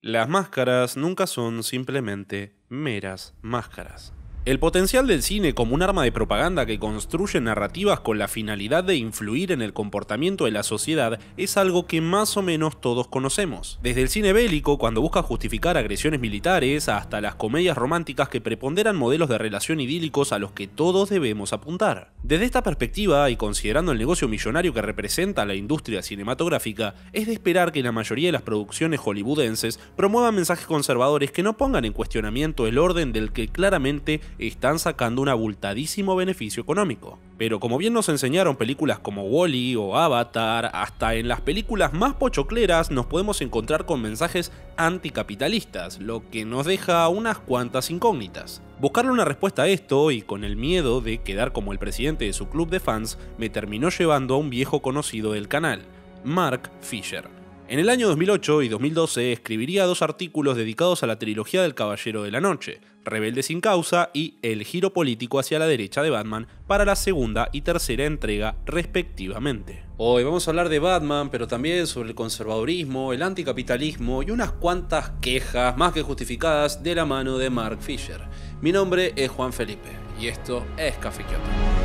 Las máscaras nunca son simplemente meras máscaras. El potencial del cine como un arma de propaganda que construye narrativas con la finalidad de influir en el comportamiento de la sociedad es algo que más o menos todos conocemos. Desde el cine bélico, cuando busca justificar agresiones militares, hasta las comedias románticas que preponderan modelos de relación idílicos a los que todos debemos apuntar. Desde esta perspectiva, y considerando el negocio millonario que representa la industria cinematográfica, es de esperar que la mayoría de las producciones hollywoodenses promuevan mensajes conservadores que no pongan en cuestionamiento el orden del que claramente están sacando un abultadísimo beneficio económico. Pero como bien nos enseñaron películas como Wall-E o Avatar, hasta en las películas más pochocleras nos podemos encontrar con mensajes anticapitalistas, lo que nos deja unas cuantas incógnitas. Buscarle una respuesta a esto, y con el miedo de quedar como el presidente de su club de fans, me terminó llevando a un viejo conocido del canal, Mark Fisher. En el año 2008 y 2012 escribiría 2 artículos dedicados a la trilogía del Caballero de la Noche, Rebelde sin causa y El giro político hacia la derecha de Batman para la segunda y tercera entrega respectivamente. Hoy vamos a hablar de Batman, pero también sobre el conservadurismo, el anticapitalismo y unas cuantas quejas más que justificadas de la mano de Mark Fisher. Mi nombre es Juan Felipe y esto es Café Kioto.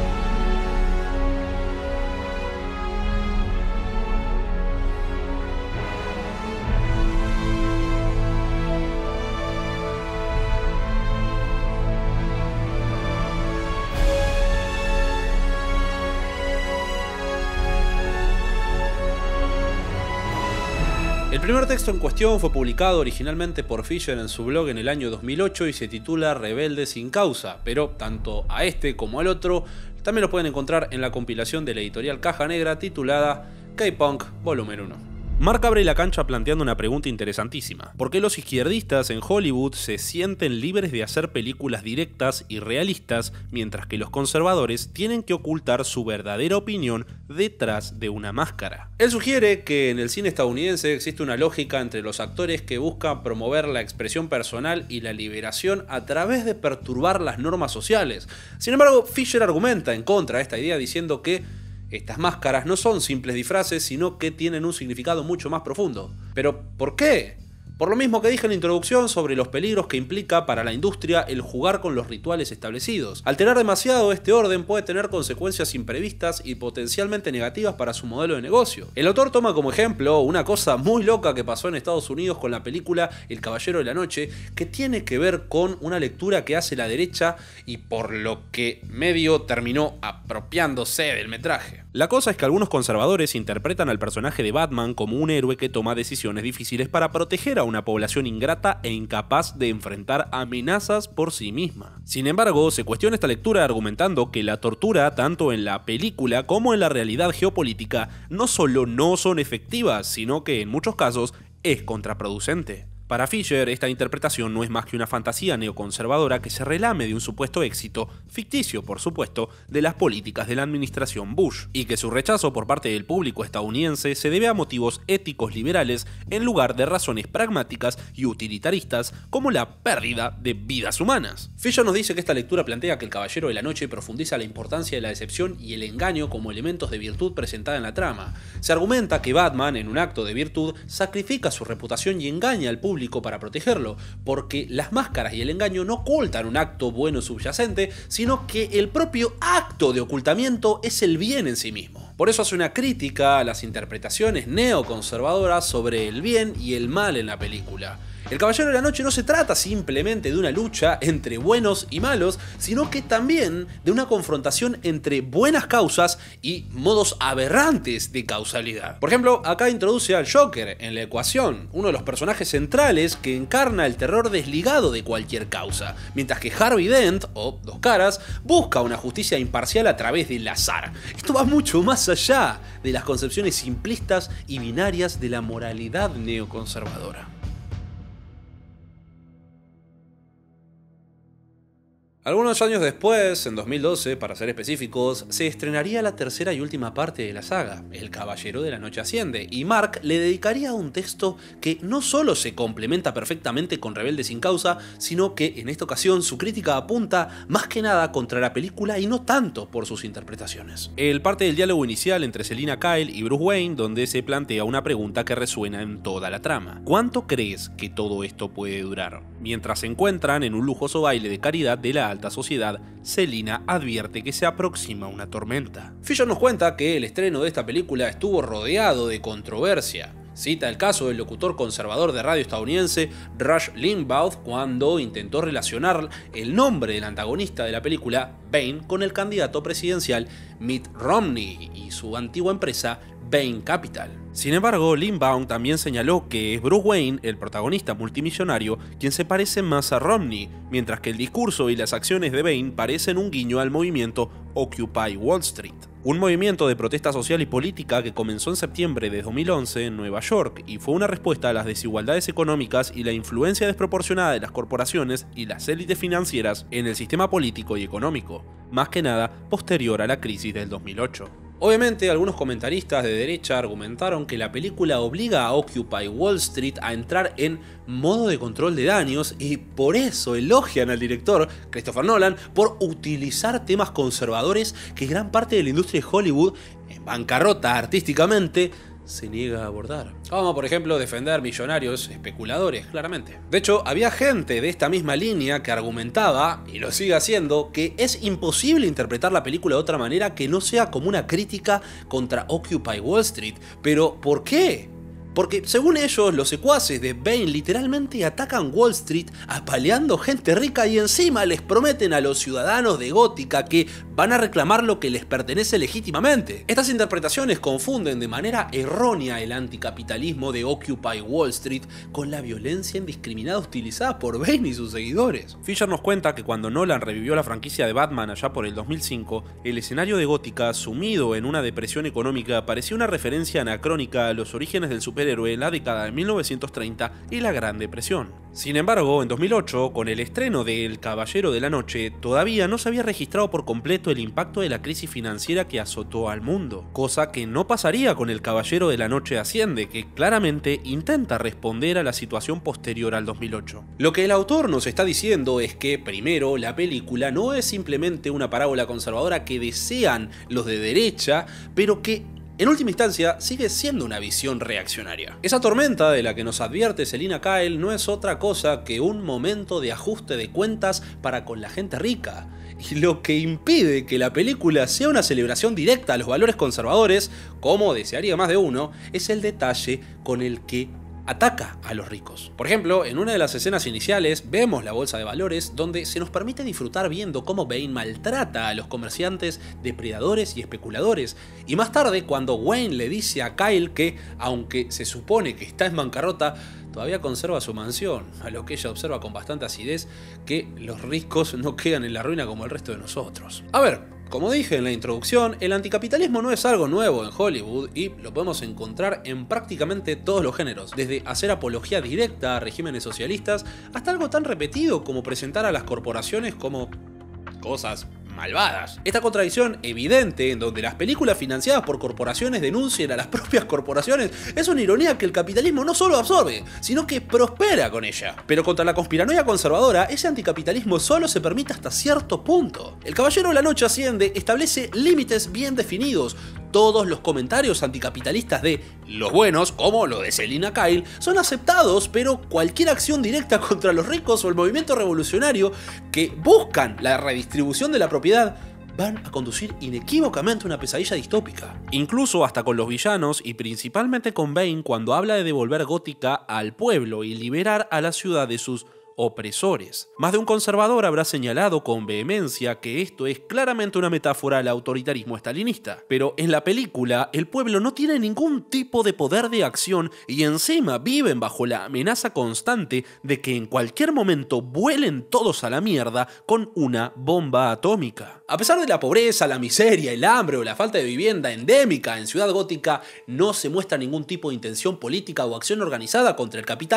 El primer texto en cuestión fue publicado originalmente por Fisher en su blog en el año 2008 y se titula Rebelde sin causa, pero tanto a este como al otro también lo pueden encontrar en la compilación de la editorial Caja Negra titulada K-Punk Volumen 1. Mark abre la cancha planteando una pregunta interesantísima. ¿Por qué los izquierdistas en Hollywood se sienten libres de hacer películas directas y realistas, mientras que los conservadores tienen que ocultar su verdadera opinión detrás de una máscara? Él sugiere que en el cine estadounidense existe una lógica entre los actores que buscan promover la expresión personal y la liberación a través de perturbar las normas sociales. Sin embargo, Fisher argumenta en contra de esta idea diciendo que estas máscaras no son simples disfraces, sino que tienen un significado mucho más profundo. ¿Pero por qué? Por lo mismo que dije en la introducción sobre los peligros que implica para la industria el jugar con los rituales establecidos. Alterar demasiado este orden puede tener consecuencias imprevistas y potencialmente negativas para su modelo de negocio. El autor toma como ejemplo una cosa muy loca que pasó en Estados Unidos con la película El Caballero de la Noche, que tiene que ver con una lectura que hace la derecha y por lo que medio terminó apropiándose del metraje. La cosa es que algunos conservadores interpretan al personaje de Batman como un héroe que toma decisiones difíciles para proteger a una población ingrata e incapaz de enfrentar amenazas por sí misma. Sin embargo, se cuestiona esta lectura argumentando que la tortura, tanto en la película como en la realidad geopolítica, no solo no son efectivas, sino que en muchos casos es contraproducente. Para Fisher, esta interpretación no es más que una fantasía neoconservadora que se relame de un supuesto éxito, ficticio por supuesto, de las políticas de la administración Bush, y que su rechazo por parte del público estadounidense se debe a motivos éticos liberales en lugar de razones pragmáticas y utilitaristas como la pérdida de vidas humanas. Fisher nos dice que esta lectura plantea que El Caballero de la Noche profundiza la importancia de la decepción y el engaño como elementos de virtud presentada en la trama. Se argumenta que Batman, en un acto de virtud, sacrifica su reputación y engaña al público para protegerlo, porque las máscaras y el engaño no ocultan un acto bueno subyacente, sino que el propio acto de ocultamiento es el bien en sí mismo. Por eso hace una crítica a las interpretaciones neoconservadoras sobre el bien y el mal en la película. El Caballero de la Noche no se trata simplemente de una lucha entre buenos y malos, sino que también de una confrontación entre buenas causas y modos aberrantes de causalidad. Por ejemplo, acá introduce al Joker en la ecuación, uno de los personajes centrales que encarna el terror desligado de cualquier causa, mientras que Harvey Dent, o Dos Caras, busca una justicia imparcial a través del azar. Esto va mucho más allá de las concepciones simplistas y binarias de la moralidad neoconservadora. Algunos años después, en 2012, para ser específicos, se estrenaría la tercera y última parte de la saga, El Caballero de la Noche Asciende, y Mark le dedicaría un texto que no solo se complementa perfectamente con Rebelde sin Causa, sino que en esta ocasión su crítica apunta más que nada contra la película y no tanto por sus interpretaciones. Él parte del diálogo inicial entre Selina Kyle y Bruce Wayne, donde se plantea una pregunta que resuena en toda la trama. ¿Cuánto crees que todo esto puede durar? Mientras se encuentran en un lujoso baile de caridad de la alta sociedad, Selina advierte que se aproxima una tormenta. Fisher nos cuenta que el estreno de esta película estuvo rodeado de controversia. Cita el caso del locutor conservador de radio estadounidense Rush Limbaugh cuando intentó relacionar el nombre del antagonista de la película, Bane, con el candidato presidencial Mitt Romney y su antigua empresa Bain Capital. Sin embargo, Limbaugh también señaló que es Bruce Wayne, el protagonista multimillonario, quien se parece más a Romney, mientras que el discurso y las acciones de Bane parecen un guiño al movimiento Occupy Wall Street, un movimiento de protesta social y política que comenzó en septiembre de 2011 en Nueva York y fue una respuesta a las desigualdades económicas y la influencia desproporcionada de las corporaciones y las élites financieras en el sistema político y económico, más que nada posterior a la crisis del 2008. Obviamente, algunos comentaristas de derecha argumentaron que la película obliga a Occupy Wall Street a entrar en modo de control de daños y por eso elogian al director, Christopher Nolan, por utilizar temas conservadores que gran parte de la industria de Hollywood, en bancarrota artísticamente, se niega a abordar. Como por ejemplo defender millonarios especuladores, claramente. De hecho, había gente de esta misma línea que argumentaba, y lo sigue haciendo, que es imposible interpretar la película de otra manera que no sea como una crítica contra Occupy Wall Street. Pero, ¿por qué? Porque según ellos, los secuaces de Bane literalmente atacan Wall Street apaleando gente rica y encima les prometen a los ciudadanos de Gótica que van a reclamar lo que les pertenece legítimamente. Estas interpretaciones confunden de manera errónea el anticapitalismo de Occupy Wall Street con la violencia indiscriminada utilizada por Bane y sus seguidores. Fisher nos cuenta que cuando Nolan revivió la franquicia de Batman allá por el 2005, el escenario de Gótica, sumido en una depresión económica, parecía una referencia anacrónica a los orígenes del superhéroe en la década de 1930 y la Gran Depresión. Sin embargo, en 2008, con el estreno de El Caballero de la Noche, todavía no se había registrado por completo el impacto de la crisis financiera que azotó al mundo, cosa que no pasaría con El Caballero de la Noche Asciende, que claramente intenta responder a la situación posterior al 2008. Lo que el autor nos está diciendo es que, primero, la película no es simplemente una parábola conservadora que desean los de derecha, pero que en última instancia, sigue siendo una visión reaccionaria. Esa tormenta de la que nos advierte Selina Kyle no es otra cosa que un momento de ajuste de cuentas para con la gente rica. Y lo que impide que la película sea una celebración directa a los valores conservadores, como desearía más de uno, es el detalle con el que ataca a los ricos. Por ejemplo, en una de las escenas iniciales vemos la bolsa de valores donde se nos permite disfrutar viendo cómo Bane maltrata a los comerciantes, depredadores y especuladores. Y más tarde, cuando Wayne le dice a Kyle que, aunque se supone que está en bancarrota, todavía conserva su mansión, a lo que ella observa con bastante acidez que los ricos no quedan en la ruina como el resto de nosotros. A ver, como dije en la introducción, el anticapitalismo no es algo nuevo en Hollywood y lo podemos encontrar en prácticamente todos los géneros, desde hacer apología directa a regímenes socialistas hasta algo tan repetido como presentar a las corporaciones como cosas malvadas. Esta contradicción evidente en donde las películas financiadas por corporaciones denuncian a las propias corporaciones es una ironía que el capitalismo no solo absorbe, sino que prospera con ella. Pero contra la conspiranoia conservadora, ese anticapitalismo solo se permite hasta cierto punto. El Caballero de la Noche Asciende establece límites bien definidos. Todos los comentarios anticapitalistas de los buenos, como lo de Selina Kyle, son aceptados, pero cualquier acción directa contra los ricos o el movimiento revolucionario que buscan la redistribución de la propiedad van a conducir inequívocamente a una pesadilla distópica. Incluso hasta con los villanos y principalmente con Bane cuando habla de devolver Gótica al pueblo y liberar a la ciudad de sus opresores. Más de un conservador habrá señalado con vehemencia que esto es claramente una metáfora al autoritarismo estalinista, pero en la película el pueblo no tiene ningún tipo de poder de acción y encima viven bajo la amenaza constante de que en cualquier momento vuelen todos a la mierda con una bomba atómica. A pesar de la pobreza, la miseria, el hambre o la falta de vivienda endémica en Ciudad Gótica, no se muestra ningún tipo de intención política o acción organizada contra el capital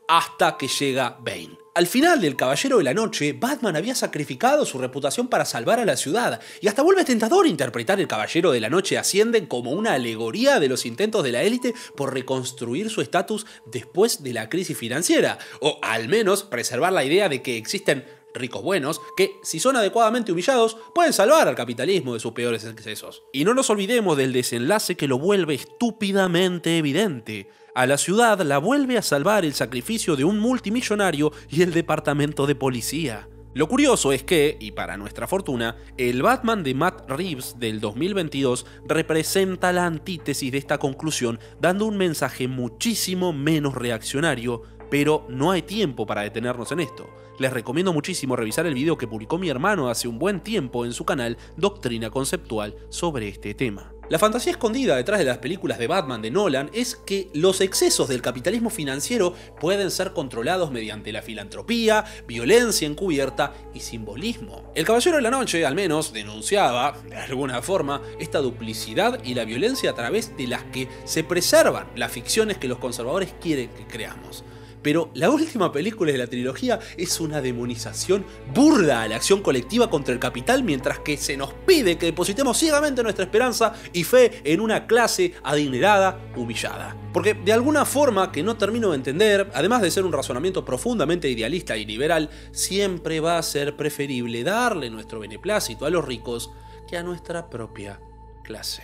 hasta que llega Bane. Al final del Caballero de la Noche, Batman había sacrificado su reputación para salvar a la ciudad, y hasta vuelve tentador interpretar el Caballero de la Noche Asciende como una alegoría de los intentos de la élite por reconstruir su estatus después de la crisis financiera, o al menos preservar la idea de que existen ricos buenos que, si son adecuadamente humillados, pueden salvar al capitalismo de sus peores excesos. Y no nos olvidemos del desenlace que lo vuelve estúpidamente evidente. A la ciudad la vuelve a salvar el sacrificio de un multimillonario y el departamento de policía. Lo curioso es que, y para nuestra fortuna, el Batman de Matt Reeves del 2022 representa la antítesis de esta conclusión, dando un mensaje muchísimo menos reaccionario, pero no hay tiempo para detenernos en esto. Les recomiendo muchísimo revisar el video que publicó mi hermano hace un buen tiempo en su canal Doctrina Conceptual sobre este tema. La fantasía escondida detrás de las películas de Batman de Nolan es que los excesos del capitalismo financiero pueden ser controlados mediante la filantropía, violencia encubierta y simbolismo. El Caballero de la Noche, al menos, denunciaba, de alguna forma, esta duplicidad y la violencia a través de las que se preservan las ficciones que los conservadores quieren que creamos. Pero la última película de la trilogía es una demonización burda a la acción colectiva contra el capital, mientras que se nos pide que depositemos ciegamente nuestra esperanza y fe en una clase adinerada, humillada. Porque de alguna forma que no termino de entender, además de ser un razonamiento profundamente idealista y liberal, siempre va a ser preferible darle nuestro beneplácito a los ricos que a nuestra propia clase.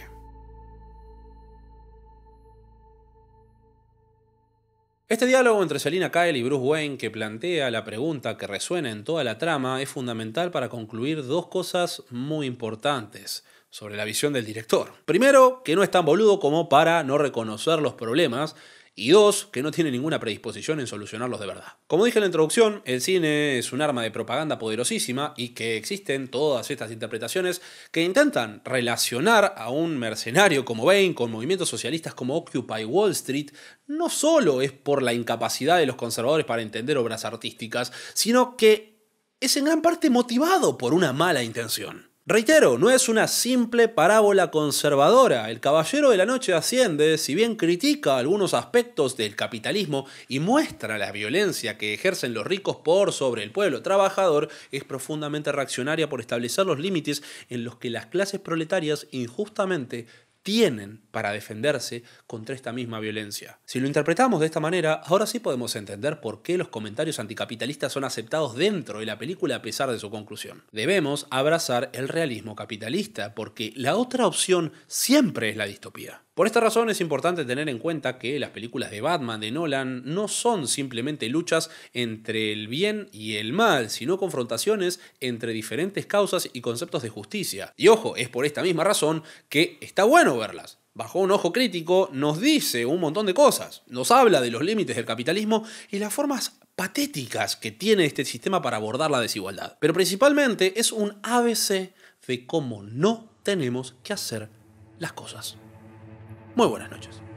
Este diálogo entre Selina Kyle y Bruce Wayne, que plantea la pregunta que resuena en toda la trama, es fundamental para concluir dos cosas muy importantes sobre la visión del director. Primero, que no es tan boludo como para no reconocer los problemas, y dos, que no tiene ninguna predisposición en solucionarlos de verdad. Como dije en la introducción, el cine es un arma de propaganda poderosísima y que existen todas estas interpretaciones que intentan relacionar a un mercenario como Bane con movimientos socialistas como Occupy Wall Street. No solo es por la incapacidad de los conservadores para entender obras artísticas, sino que es en gran parte motivado por una mala intención. Reitero, no es una simple parábola conservadora. El Caballero de la Noche Asciende, si bien critica algunos aspectos del capitalismo y muestra la violencia que ejercen los ricos por sobre el pueblo trabajador, es profundamente reaccionaria por establecer los límites en los que las clases proletarias injustamente tienen para defenderse contra esta misma violencia. Si lo interpretamos de esta manera, ahora sí podemos entender por qué los comentarios anticapitalistas son aceptados dentro de la película a pesar de su conclusión. Debemos abrazar el realismo capitalista, porque la otra opción siempre es la distopía. Por esta razón es importante tener en cuenta que las películas de Batman de Nolan no son simplemente luchas entre el bien y el mal, sino confrontaciones entre diferentes causas y conceptos de justicia. Y ojo, es por esta misma razón que está bueno verlas. Bajo un ojo crítico nos dice un montón de cosas, nos habla de los límites del capitalismo y las formas patéticas que tiene este sistema para abordar la desigualdad. Pero principalmente es un ABC de cómo no tenemos que hacer las cosas. Muy buenas noches.